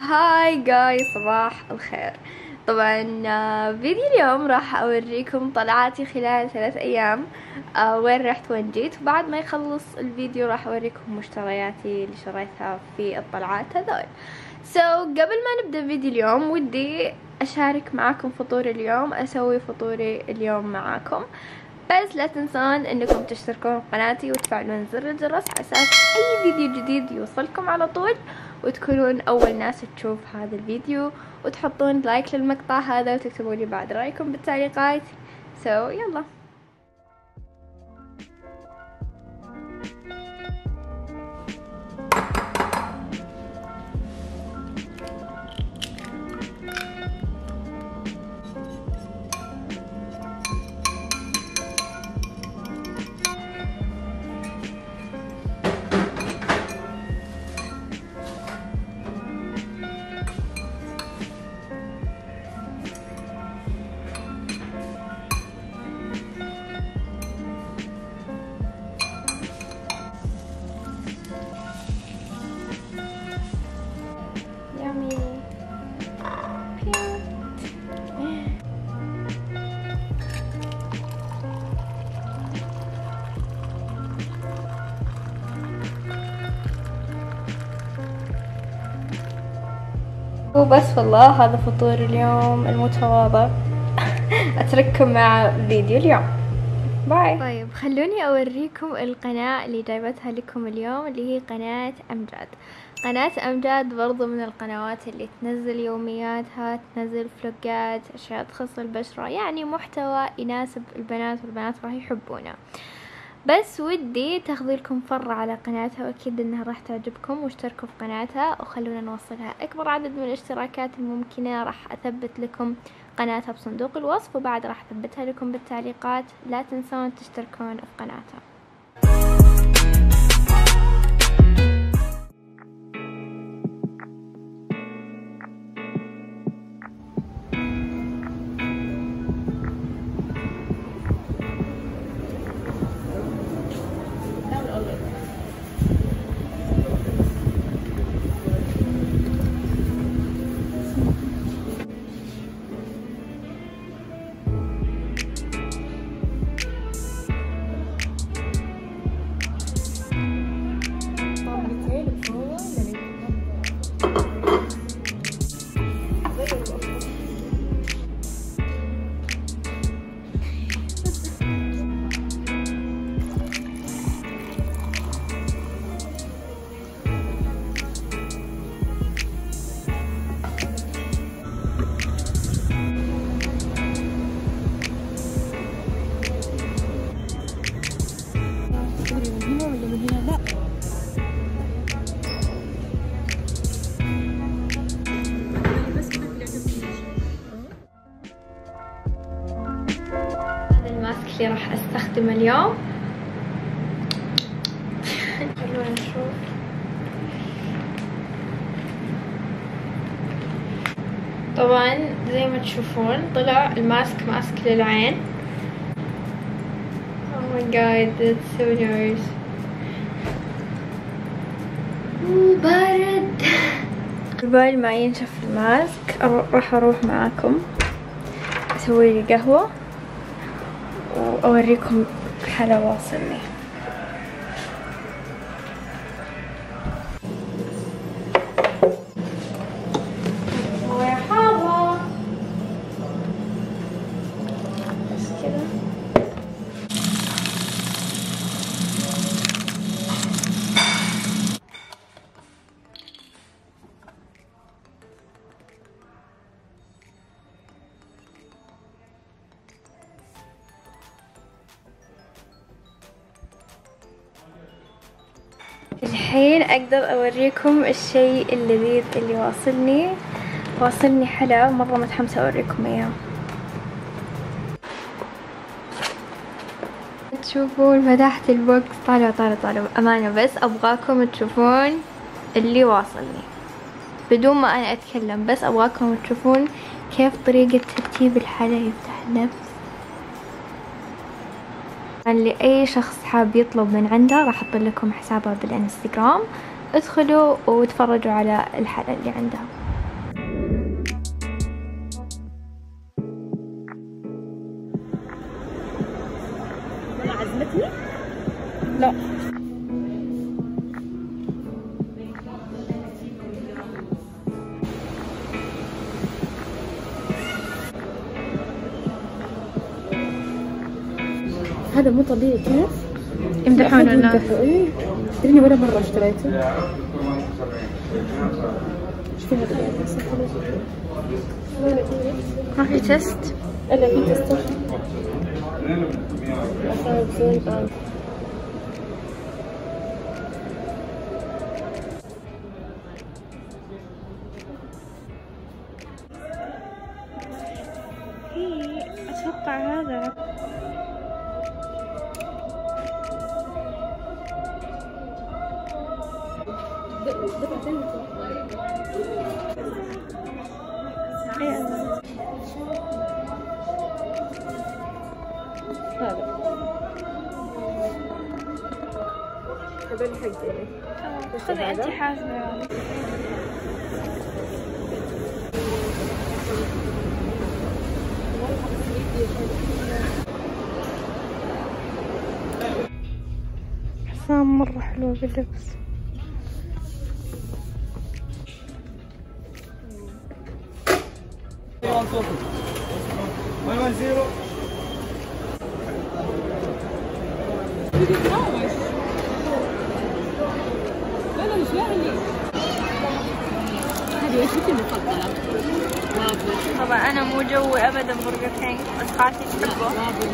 هاي جاي، صباح الخير. طبعا فيديو اليوم راح اوريكم طلعاتي خلال 3 ايام. وين رحت وين جيت، وبعد ما يخلص الفيديو راح اوريكم مشترياتي اللي شريتها في الطلعات هذول. قبل ما نبدأ فيديو اليوم ودي اشارك معاكم فطور اليوم، اسوي فطوري اليوم معاكم. بس لا تنسون انكم تشتركون بقناتي وتفعلون زر الجرس على اساس اي فيديو جديد يوصلكم على طول، وتكونون اول ناس تشوف هذا الفيديو، وتحطون لايك للمقطع هذا وتكتبوا لي بعد رايكم بالتعليقات. يلا. وبس والله هذا فطور اليوم المتواضع. اترككم مع فيديو اليوم. باي. طيب خلوني اوريكم القناة اللي جايبتها لكم اليوم، اللي هي قناة امجاد. قناة امجاد برضو من القنوات اللي تنزل يومياتها، تنزل فلوجات، اشياء تخص البشرة، يعني محتوى يناسب البنات، والبنات راح يحبونه. بس ودي تاخذوا لكم فرة على قناتها، واكيد انها راح تعجبكم، واشتركوا في قناتها وخلونا نوصلها اكبر عدد من الاشتراكات الممكنة. راح اثبت لكم قناتها بصندوق الوصف، وبعد راح اثبتها لكم بالتعليقات. لا تنسون تشتركون في قناتها. اللي راح استخدمه اليوم خلونا نشوف. طبعا زي ما تشوفون طلع الماسك ماسك للعين. Oh my god, that's so nice. بارد. قبل ما ينشف الماسك راح اروح معاكم اسوي لي قهوة وأوريكم الحلا واصلني. مرحبا. بس كذا. الحين اقدر اوريكم الشيء اللذيذ اللي واصلني حلا مرة متحمسة اوريكم اياه. تشوفون فتحت البوكس، طالعوا امانة، بس ابغاكم تشوفون اللي واصلني بدون ما انا اتكلم. بس ابغاكم تشوفون كيف طريقة ترتيب الحلا يفتح النفس. لأي شخص حاب يطلب من عنده راح احط لكم حسابه بالانستغرام، ادخلوا وتفرجوا على الحلا اللي عندها. هذا مو طبيعي كيف؟ يمدحون الناس. تدريني ولا مرة اشتريته. ايش في هذا؟ ما في تست؟ الا في تست. أتوقع هذا هذا الحق. خذي أنت حاسبة. حسام مرة حلوة باللبس. هذه وجبتي المفضلة. طبعا أنا مو جوي أبدا برجر كينج، بس خالتي تحبه.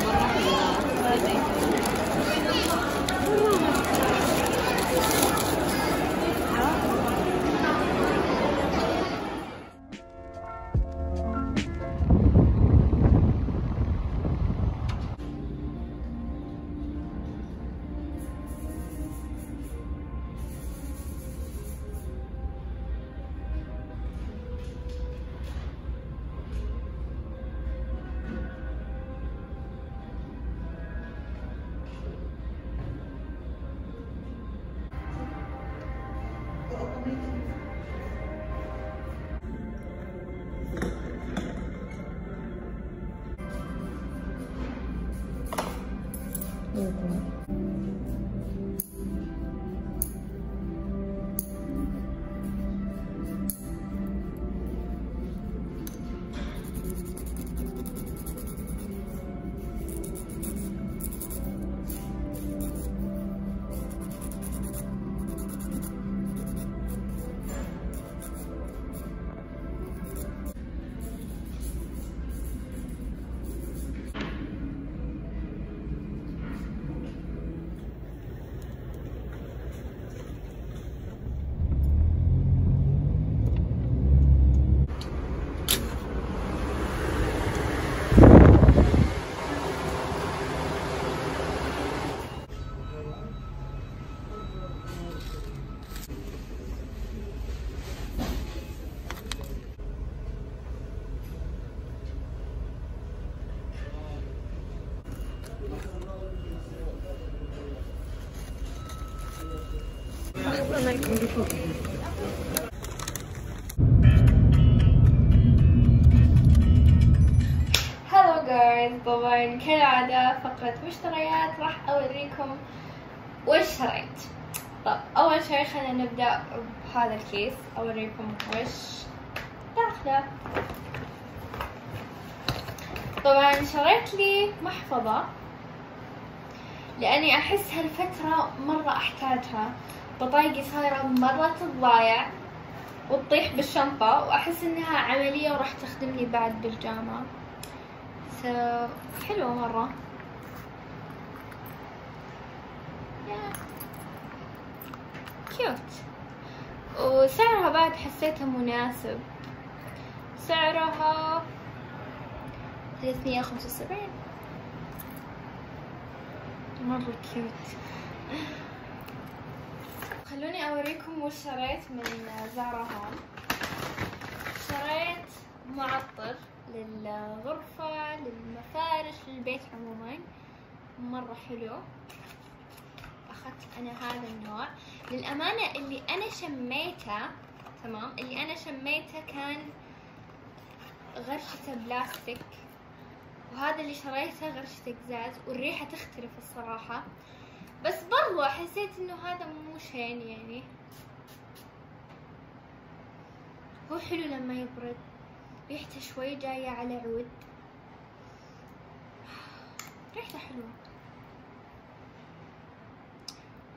هلو جايز، طبعا كالعادة فقرة مشتريات. راح اوريكم وش شريت. طب اول شي خلينا نبدأ بهذا الكيس، اوريكم وش داخله. طبعا شريت لي محفظة لاني احس هالفترة مرة احتاجها. بطايقي صايرة مرة تضايع وتطيح بالشنطة، واحس انها عملية وراح تخدمني بعد بالجامعة. حلوة مرة. كيوت، وسعرها بعد حسيتها مناسب. سعرها 375. مرة كيوت. خلوني اوريكم وش شريت من زارا هون. شريت معطر للغرفة، للمفارش، للبيت عموما. مرة حلو. اخذت انا هذا النوع. للأمانة اللي انا شميته، تمام، اللي انا شميته كان غرشته بلاستيك، وهذا اللي شريته غرشته قزاز، والريحة تختلف الصراحة. بس برضو حسيت انه هذا مو شين يعني. هو حلو لما يبرد، ريحته شوي جاية على عود. ريحته حلوة.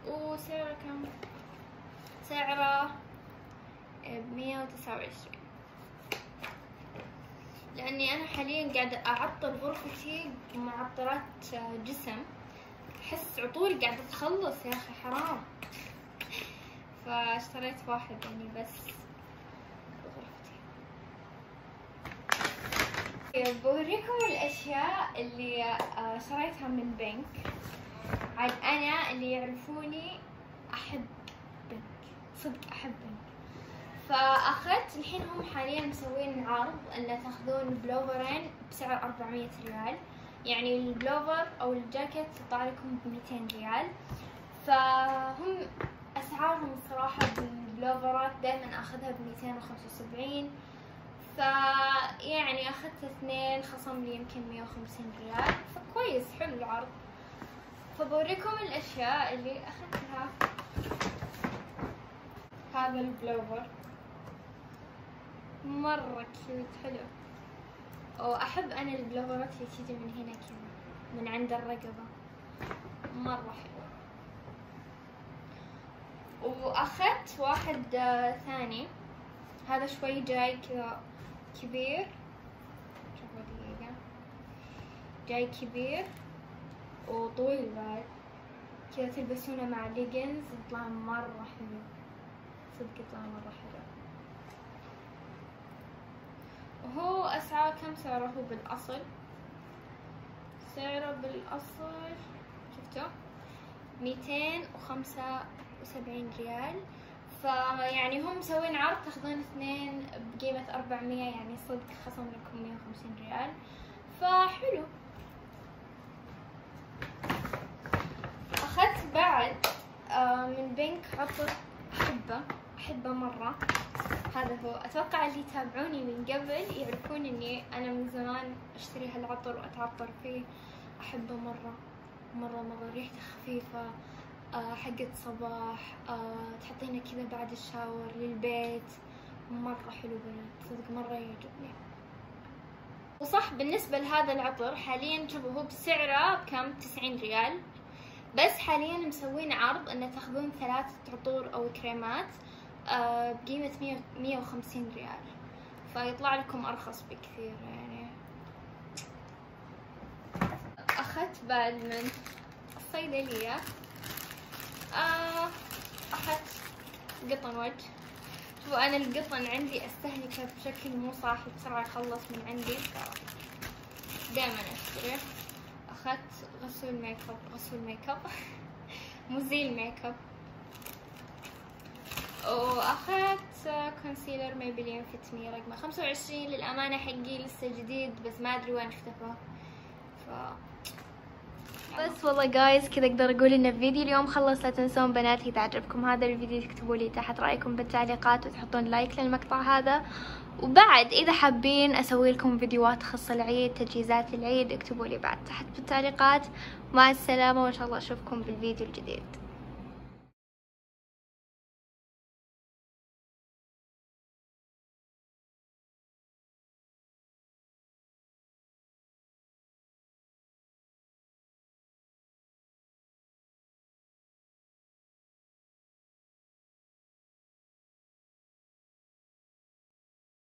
وسعره كم؟ سعره 129. لاني انا حاليا قاعدة اعطر غرفتي معطرات جسم، احس عطوري قاعدة تخلص يا اخي حرام، فاشتريت واحد يعني بس غرفتي. بوريكم الاشياء اللي شريتها من بنك. عاد انا اللي يعرفوني احب بنك، صدق احب بنك. فاخذت الحين هم حاليا مسوين عرض ان تاخذون بلوفرين بسعر 400 ريال، يعني البلوفر او الجاكيت يطلع لكم ب200 ريال. فهم اسعارهم الصراحه بالبلوفرات دائما اخذها ب275، فيعني اخذت 2 خصم لي يمكن 150 ريال، فكويس حلو العرض. فبوريكم الاشياء اللي اخذتها. هذا البلوفر مرة كيوت حلو، واحب انا البلوفرات اللي تيجي من هنا كذا من عند الرقبة، مرة حلو. واخذت واحد ثاني، هذا شوي جاي كذا كبير، شوفوا دقيقة، جاي كبير وطويل بعد كذا، تلبسونه مع ليجنز يطلع مرة حلو، صدق يطلع مرة حلو. وهو أسعاره كم سعره؟ هو بالأصل سعره بالأصل شفتوا 275 ريال، فيعني هم مسوين عرض تاخذون 2 بقيمة 400، يعني صدق خصم لكم 150 ريال، فحلو. أخذت بعد من بنك عطر أحبه مرة. هذا هو، أتوقع اللي يتابعوني من قبل يعرفون إني أنا من زمان أشتري هالعطر وأتعطر فيه، أحبه مرة مرة مرة، ريحته خفيفة، حقة صباح، تحطينه كذا بعد الشاور للبيت، مرة حلو بنات، صدق مرة يعجبني. وصح بالنسبة لهذا العطر حاليا شوفوا هو بسعره بكم؟ 90 ريال، بس حاليا مسوين عرض ان تاخذون 3 عطور او كريمات بقيمة 150 ريال، فيطلع لكم ارخص بكثير يعني. اخذت بعد من الصيدلية اخذت قطن وجه. شوفوا انا القطن عندي استهلكه بشكل مو صح، بسرعة يخلص من عندي، دائما اشتريه. اخذت غسول ميك اب مزيل ميك اب، واخذت كونسيلر ميبلين فيت مي رقم 25. للامانه حقي لسه جديد بس ما ادري وين اختفى. بس والله جايز كذا اقدر اقول ان الفيديو اليوم خلص. لا تنسون بنات اذا عجبكم هذا الفيديو تكتبوا لي تحت رايكم بالتعليقات وتحطون لايك للمقطع هذا. وبعد اذا حابين اسوي لكم فيديوهات تخص العيد، تجهيزات العيد، اكتبوا لي بعد تحت بالتعليقات. مع السلامه وان شاء الله اشوفكم بالفيديو الجديد.